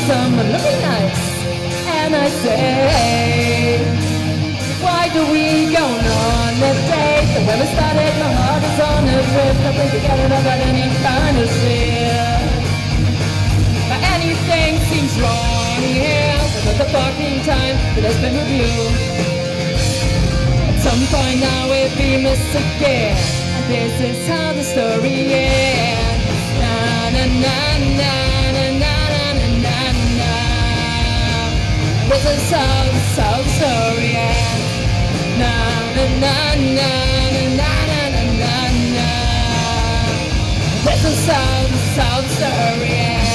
someone looking nice, and I say, why do we go on a date? The way we started, my heart is on a drift. Nothing together about any kind of fear. But anything seems wrong here. Without the fucking time that I spent with you. At some point now we'll be missed again. And this is how the story ends. Na na na na na na na na na. This is how the story ends. Na na na na na na na na na. This is how the story ends.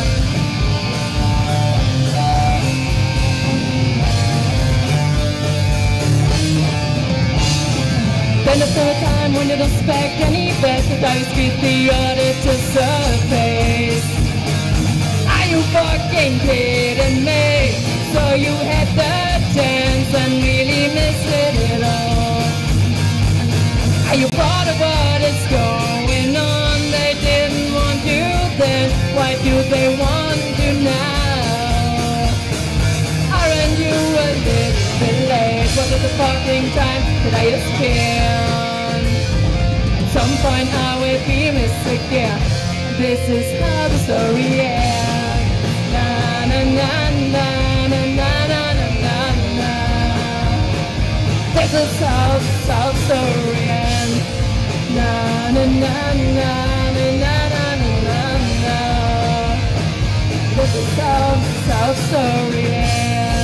Then after a time when you don't expect any best, the dice beat the other to surface. Are you fucking kidding me? So you had the chance and really missed it all. Are you proud of what is going on? They didn't want you then, why do they want you now? Aren't you a little bit late? What was the fucking time that I just killed? At some point I will be missed again. This is how the story ends. Na na na na na na na na na. This is how the story ends. Na na na na na na na na na. This is how the story ends.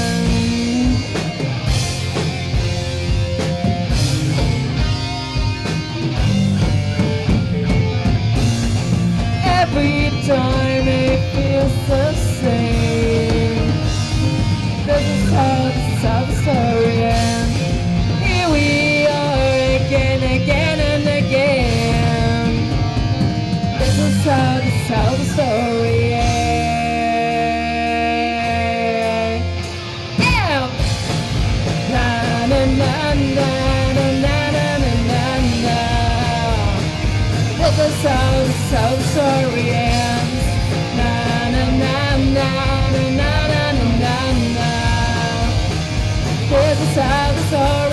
Every time it feels the same. This is how the story ends. Here we are again and again. This is how the story ends. Yeah. Na na na na na na na na na. This is how the story ends. Na na na na na na na na na. This is how the story